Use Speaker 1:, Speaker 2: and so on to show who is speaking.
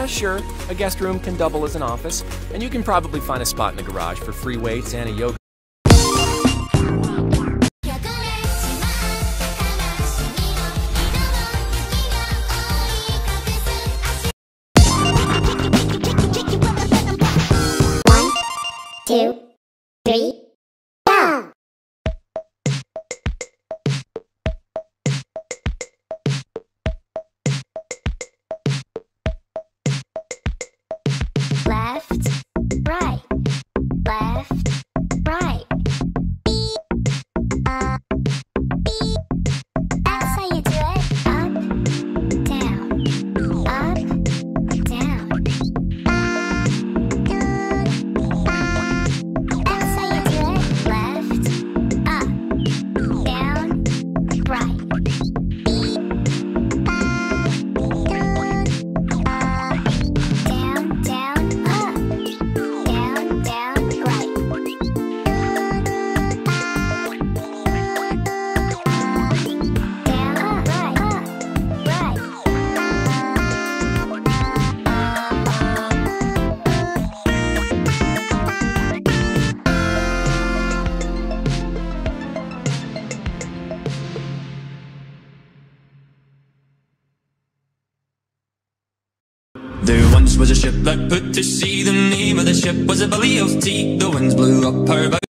Speaker 1: Yeah, sure, a guest room can double as an office, and you can probably find a spot in the garage for free weights and a yoga.
Speaker 2: Two, three, go! Left, right, left, right. That's how you do it. Up, down, up, down. That's how you do it. Left, up, down, right. Down, down, up. Down, down, right. Down, up, right, right.
Speaker 3: There once was a ship that put to sea. The name of the ship was a Billy of Tea. The winds blew up her bow.